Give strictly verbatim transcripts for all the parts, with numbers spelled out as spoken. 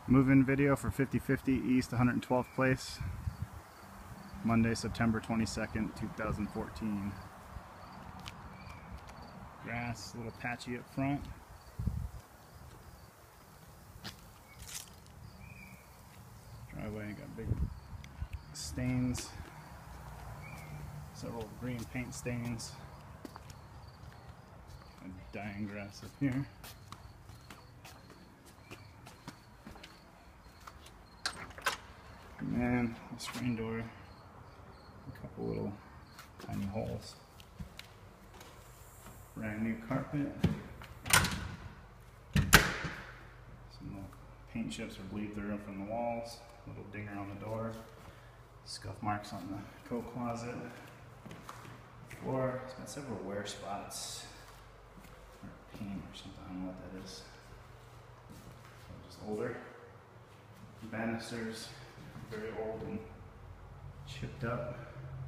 Move-in video for fifty fifty East one hundred twelfth Place, Monday, September twenty-second, two thousand fourteen. Grass, a little patchy up front. Driveway got big stains, several green paint stains, and dying grass up here. And the screen door, a couple little tiny holes. Brand new carpet. Some little paint chips are bleed through from the walls. Little dinger on the door. Scuff marks on the coat closet. Floor, it's got several wear spots. Or paint or something, I don't know what that is. Just older. Banisters, very old and chipped up.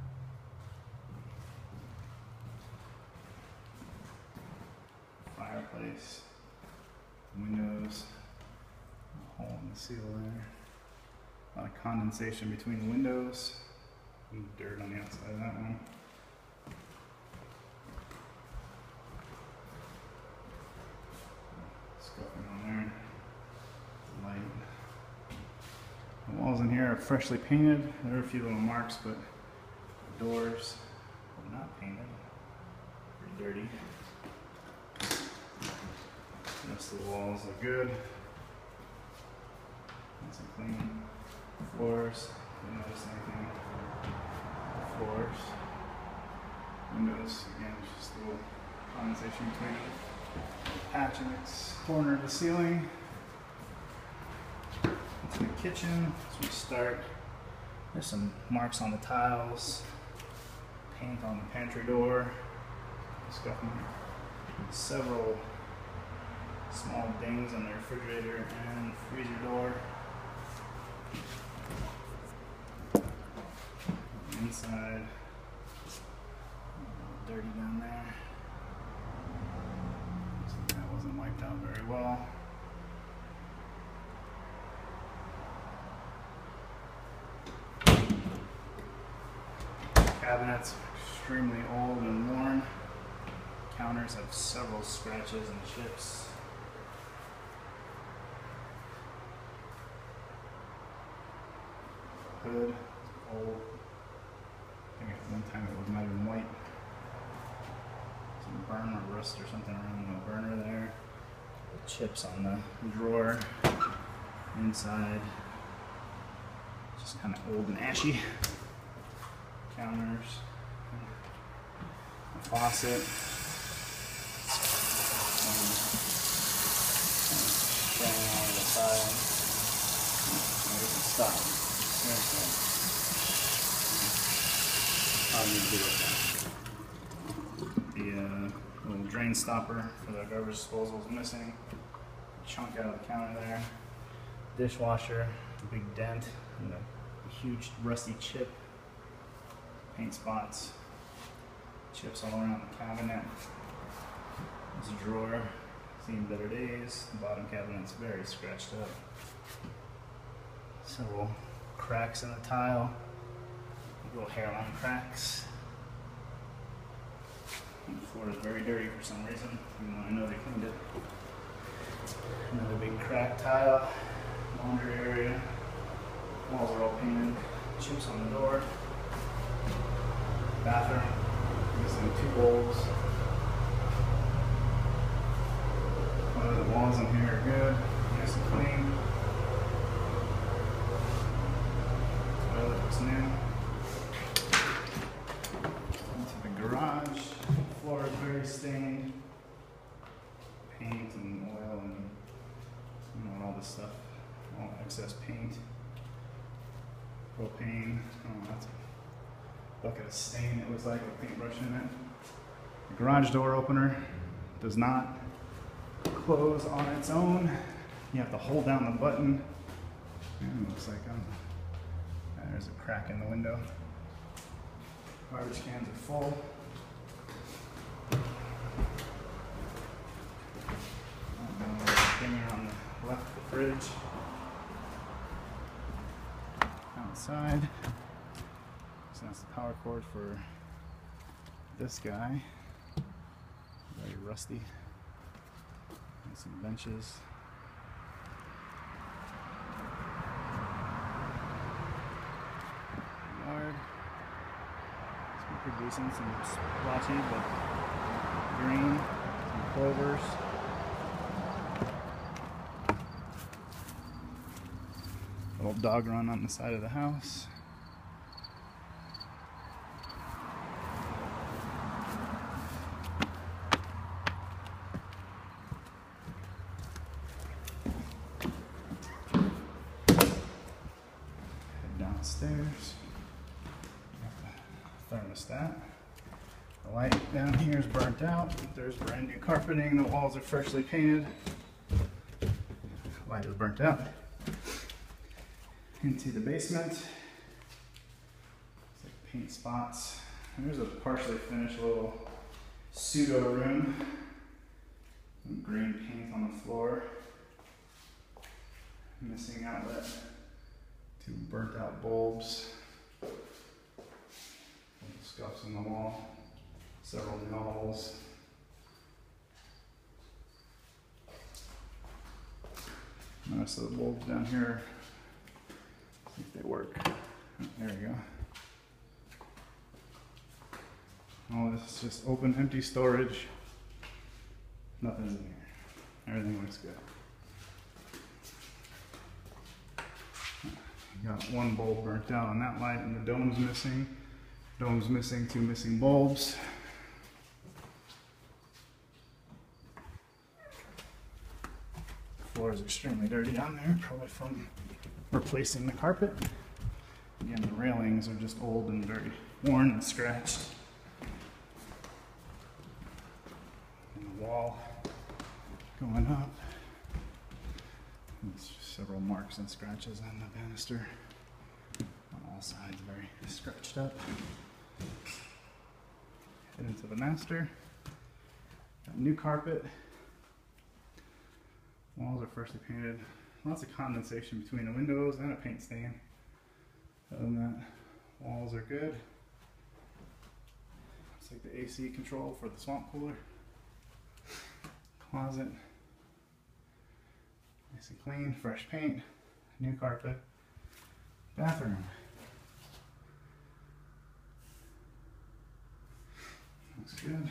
Fireplace, windows, a hole in the seal there. A lot of condensation between the windows, and dirt on the outside of that one. Scuffing on there. Light. The walls in here are freshly painted. There are a few little marks, but the doors are not painted. Pretty dirty. The rest of the walls are good. Nice and clean. Floors, didn't notice anything. Floors. Windows, again, just a little condensation between them. Patch in its corner of the ceiling. It's in the kitchen, so we start. There's some marks on the tiles. Paint on the pantry door. Scuffing. Several small dings on the refrigerator and freezer door. Inside, dirty down there. So that wasn't wiped out very well. Cabinets extremely old and worn. Counters have several scratches and chips. Hood, old. I think at one time it was not even white. Some burn or rust or something around the burner there. Chips on the drawer. Inside, just kind of old and ashy. Counters. A faucet. Um, spraying on the side. Maybe we can stop. I'll need to do with that. The uh, little drain stopper for the garbage disposal is missing. A chunk out of the counter there. Dishwasher, a big dent, and a, a huge rusty chip. Paint spots. Chips all around the cabinet. This drawer, seen better days. The bottom cabinet's very scratched up. Several cracks in the tile, little hairline cracks. And the floor is very dirty for some reason, even though I know they cleaned it. Another big cracked tile, laundry area. Walls are all painted. Chips on the door. Bathroom, missing two bowls. Uh, the walls in here are good, nice and clean. Toilet looks new. Into the garage. The floor is very stained. Paint and oil and you know all this stuff. All excess paint. Propane. Oh, that's a bucket of stain. It looks like a paintbrush in it. The garage door opener does not close on its own. You have to hold down the button. And it looks like um, there's a crack in the window. Garbage cans are full. Dinger on the left of the fridge. outside. So that's the power cord for this guy. Very rusty. And some benches. Yard. Some pretty decent, some splotchy, but green. Some clovers. Little dog run on the side of the house. Head downstairs. Thermostat. The light down here is burnt out. There's brand new carpeting. The walls are freshly painted. The light is burnt out. Into the basement. It's like paint spots. And there's a partially finished little pseudo room. Some green paint on the floor. Missing outlet. Two burnt out bulbs. Little scuffs in the wall. Several novels. Most of the bulbs down here. See if they work. Oh, there we go. Oh, this is just open, empty storage. Nothing's in here. Everything looks good. Got one bulb burnt out on that light, and the dome's missing. Dome's missing, two missing bulbs. The floor is extremely dirty down there, probably from replacing the carpet. Again, the railings are just old and very worn and scratched. And the wall going up. There's several marks and scratches on the banister. On all sides, very scratched up. Head into the master. Got new carpet. Walls are freshly painted. Lots of condensation between the windows and a paint stain. Other than that, walls are good. Looks like the A C control for the swamp cooler. Closet. Nice and clean, fresh paint, new carpet. Bathroom. Looks good.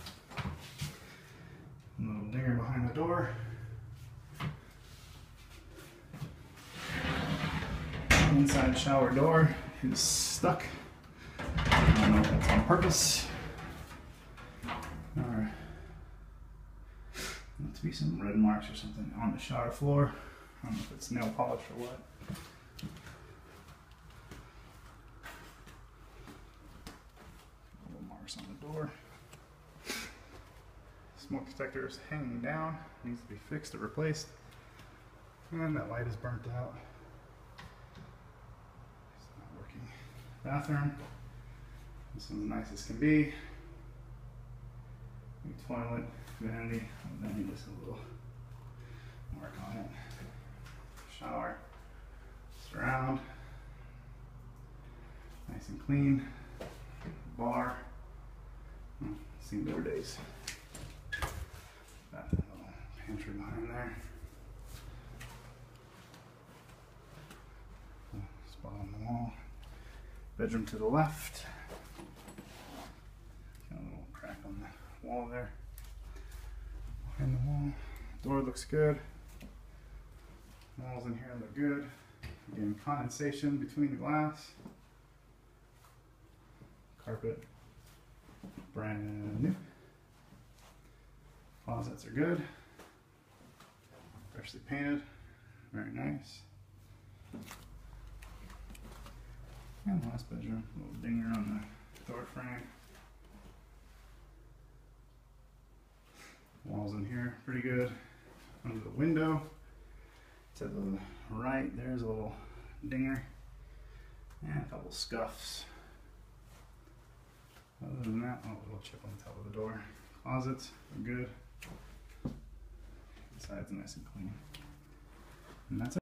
A little dinger behind the door. Inside shower door is stuck. I don't know if that's on purpose. Or looks to be some red marks or something on the shower floor. I don't know if it's nail polish or what. Little marks on the door. Smoke detector is hanging down. Needs to be fixed or replaced. And that light is burnt out. Bathroom. This one's nice as can be. New toilet, vanity, and then just a little mark on it. Shower, surround, nice and clean. Bar, hmm, seen better days. That little pantry behind there. Spot on the wall. Bedroom to the left. Got a little crack on the wall there. Behind the wall. Door looks good. Walls in here look good. Again, condensation between the glass. Carpet, brand new. Closets are good. Freshly painted. Very nice. And the last bedroom, a little dinger on the door frame. Walls in here, pretty good. Under the window, to the right, there's a little dinger and a couple scuffs. Other than that, oh, a little chip on the top of the door. Closets are good. Inside's nice and clean. And that's it.